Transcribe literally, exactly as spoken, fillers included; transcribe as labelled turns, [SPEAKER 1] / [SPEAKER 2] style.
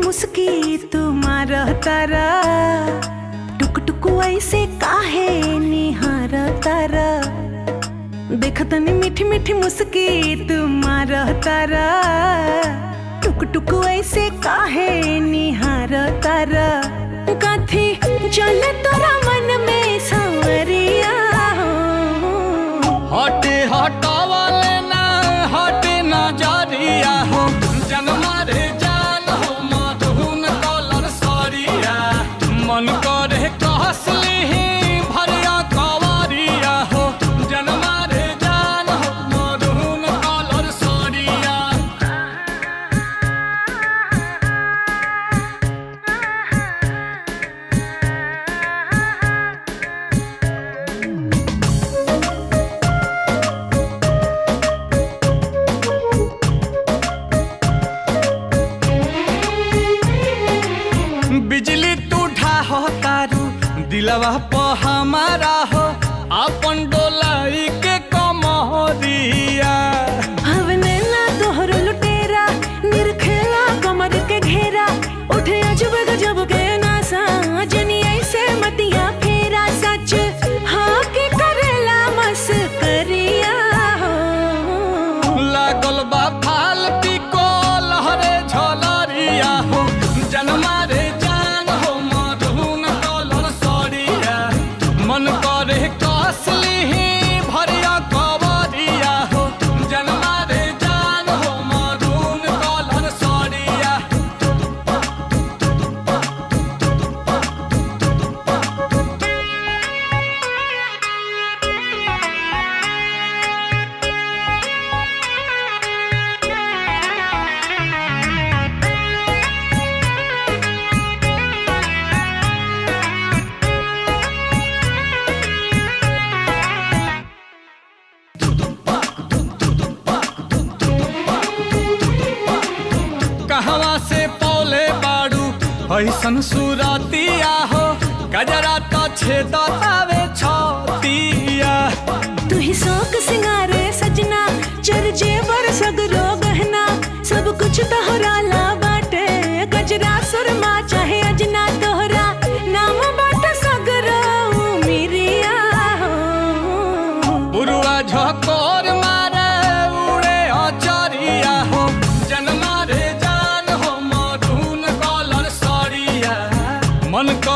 [SPEAKER 1] मुस्की तुम्हार तारा, टुक टुक ऐसे काहे निहार तारा। देखतनी मीठी मीठी मुस्की तुम्हार तारा, टुक टुक ऐसे काहे निहार तारा। कथी चले तोरा मन में सांवरिया,
[SPEAKER 2] हटे हटावले ना हटे नजरिया हो। जनमा रे जान हो मधुन कलर सरिया, मन करे कहसली भरिया कवरिया हो। जनमा रे जान हो मधुन कलर सरिया। बिजली तू ढाहो तारू दिलवा प हमारा हो, अपन डोलाई के कमरिया।
[SPEAKER 1] हवने ना तोहरो लुटेरा, निरखेला कमर के घेरा। उठे अजब गजब के नासा, जनी ऐसे मतिया फेरा। सच हाँ के करेला मस्करिया हो,
[SPEAKER 2] लागल बा फाल पिको लहरे झलरिया हो। जनमा रे जान हो मधुन कलर सरिया, मन करे कसली भरिया कवरिया हो। जनमा रे जान हो मधुन कलर सरिया। कहवा से पौले बाड़ू ऐसन सुरतिया हो, गजरा तो छेदतावे छतिया।
[SPEAKER 1] तू ही शौक सिंगारे सजना, चर जेवर सगरो गहना। सब कुछ तोहरा ला बाटे, गजरा सुरमा चाहे अजना। तोहरा नाम बाटे सगरो मिरिया हो,
[SPEAKER 2] बुरुआ झकोर मारे उड़े अचरिया हो। जनमा रे जान हो मधुन कलर सरिया, मन